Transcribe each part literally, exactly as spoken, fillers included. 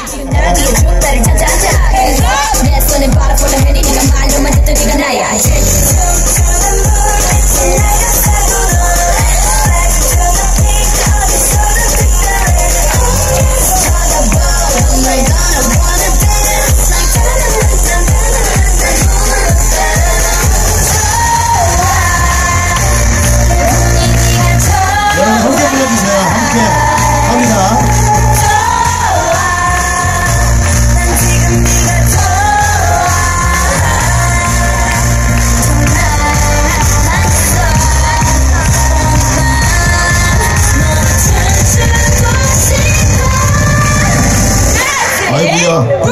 지금 날 위해 족대를 찾아자 내 손에 바라보는 해니 네가 말로만 듣던 네가 나야. 함께 불러주세요. 함께 합니다. 아이고야.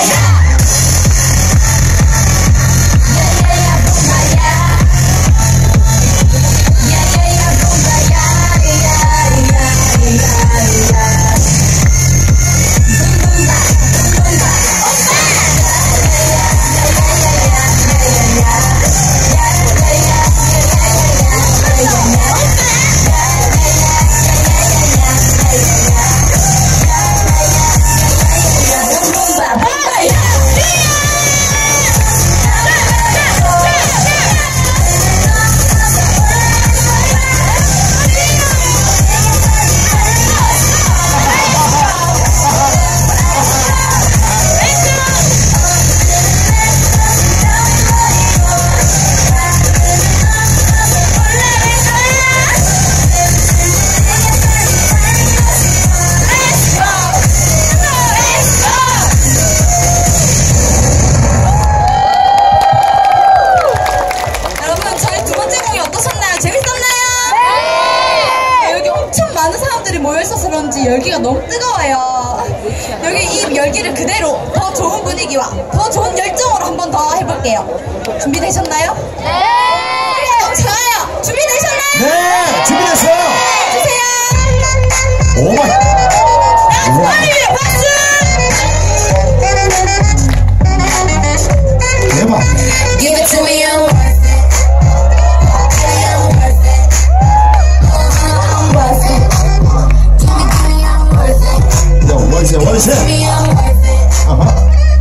모여있어서 그런지 열기가 너무 뜨거워요. 여기 이 열기를 그대로 더 좋은 분위기와 더 좋은 열정으로 한 번 더 해볼게요. 준비되셨나요? 네! 그래요! 좋아요! 준비되셨나요? 네! 준비됐어요! 해주세요! 오마이! 빨리 박수! 대박! Give it to me, I'm 월세 월세 아하.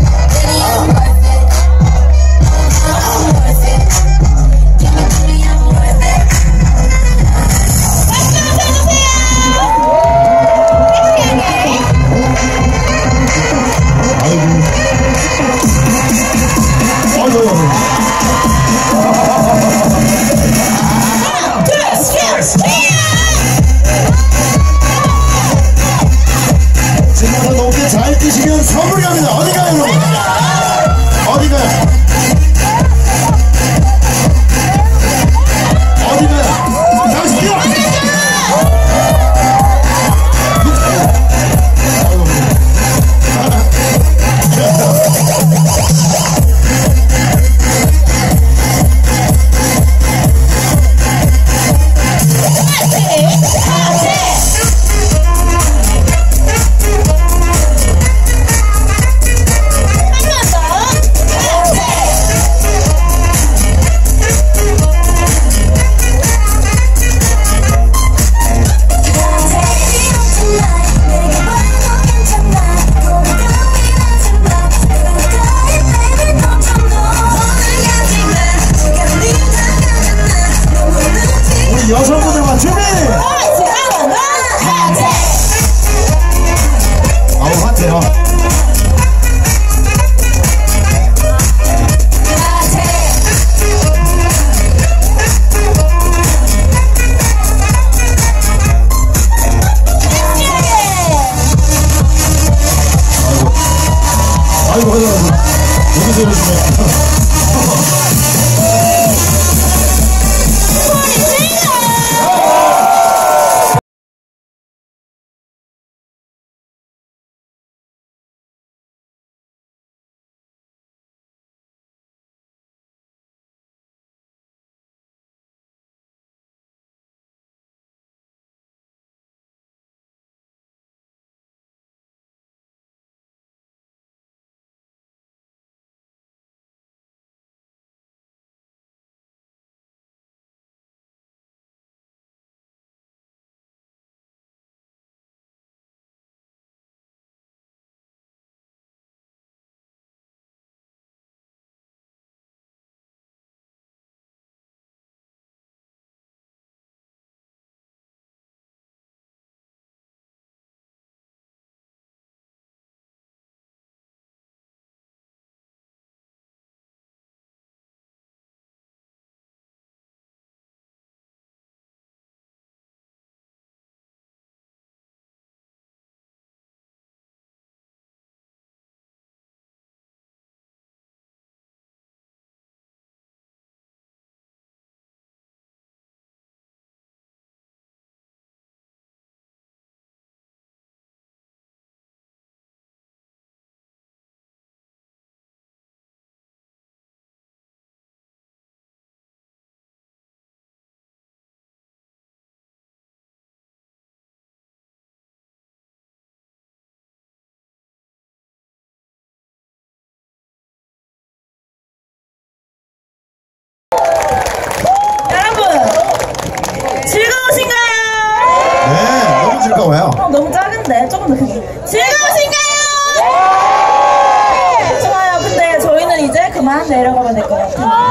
잘 뛰시면 선물이 합니다. 어디 가요, 여러분? 어디 가요? 어디 가요? 다시 뛰어! 여성분들만 준비! 아우 핫해요. 아이고 아이고 아이고 여기서 이러시네. 가까워요. 어, 너무 작은데 조금 더 크게. 즐거우신가요? 네! 좋아요. 근데 저희는 이제 그만 내려가면 될 것 같아요.